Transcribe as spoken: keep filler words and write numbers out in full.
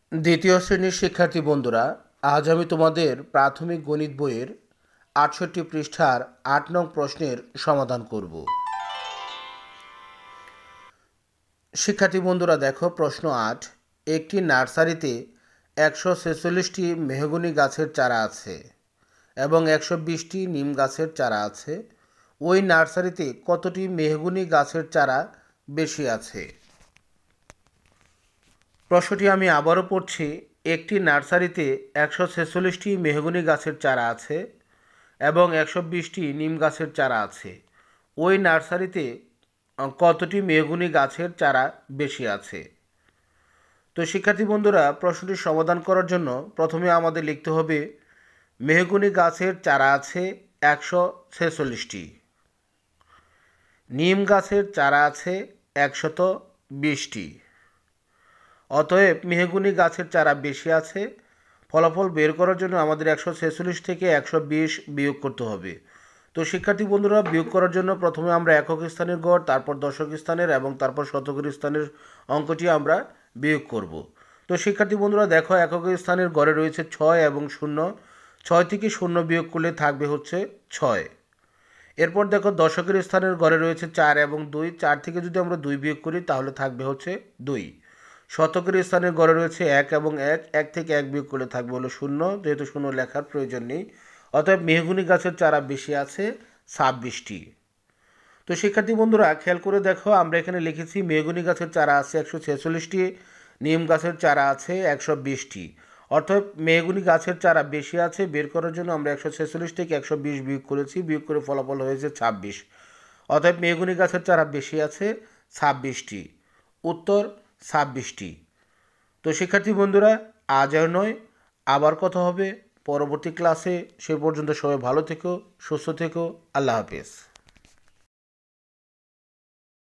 দ্বিতীয় শ্রেণীর শিক্ষার্থী বন্ধুরা, আজ আমি তোমাদের প্রাথমিক গণিত বইয়ের আটষট্টি পৃষ্ঠার আট নং প্রশ্নের সমাধান করব। শিক্ষার্থী বন্ধুরা দেখো, প্রশ্ন আট। একটি নার্সারিতে একশো ছেচল্লিশটি মেহগনি গাছের চারা আছে এবং একশো বিশটি নিম গাছের চারা আছে। ওই নার্সারিতে কতটি মেহগনি গাছের চারা বেশি আছে? প্রশ্নটি আমি আবারও পড়ছি। একটি নার্সারিতে একশো ছেচল্লিশটি মেহগনি গাছের চারা আছে এবং একশো বিশটি নিম গাছের চারা আছে। ওই নার্সারিতে কতটি মেহগনি গাছের চারা বেশি আছে? তো শিক্ষার্থী বন্ধুরা, প্রশ্নটির সমাধান করার জন্য প্রথমে আমাদের লিখতে হবে মেহগনি গাছের চারা আছে একশো ছেচল্লিশটি, নিম গাছের চারা আছে একশত বিশটি। অতএব মেহগনি গাছের চারা বেশি আছে। ফলাফল বের করার জন্য আমাদের একশো ছেচল্লিশ থেকে একশো বিশ বিয়োগ করতে হবে। তো শিক্ষার্থী বন্ধুরা, বিয়োগ করার জন্য প্রথমে আমরা একক স্থানের গড়, তারপর দশক স্থানের এবং তারপর শতকের স্থানের অঙ্কটি আমরা বিয়োগ করব। তো শিক্ষার্থী বন্ধুরা দেখো, একক স্থানের গড়ে রয়েছে ছয় এবং শূন্য। ছয় থেকে শূন্য বিয়োগ করলে থাকবে হচ্ছে ছয়। এরপর দেখো, দশকের স্থানের গড়ে রয়েছে চার এবং দুই। চার থেকে যদি আমরা দুই বিয়োগ করি তাহলে থাকবে হচ্ছে দুই। শতকের স্থানের গড়ে রয়েছে এক এবং এক। এক থেকে এক বিয়োগ করলে থাকবে হলো শূন্য, যেহেতু শূন্য লেখার প্রয়োজন নেই। অতএব মেহগনি গাছের চারা বেশি আছে ছাব্বিশটি। তো শিক্ষার্থী বন্ধুরা খেয়াল করে দেখো, আমরা এখানে লিখেছি মেহগনি গাছের চারা আছে একশো ছেচল্লিশটি, নিম গাছের চারা আছে একশো বিশটি। অর্থাৎ মেহগনি গাছের চারা বেশি আছে বের করার জন্য আমরা একশো ছেচল্লিশ থেকে একশো বিশ বিয়োগ করেছি, বিয়োগ করে ফলাফল হয়েছে ছাব্বিশ। অতএব মেহগনি গাছের চারা বেশি আছে ছাব্বিশটি। উত্তর ছাব্বিশটি। তো শিক্ষার্থী বন্ধুরা, আজ আর নয়, আবার কথা হবে পরবর্তী ক্লাসে। সে পর্যন্ত সবাই ভালো থেকো, সুস্থ থেকো। আল্লাহ হাফেজ।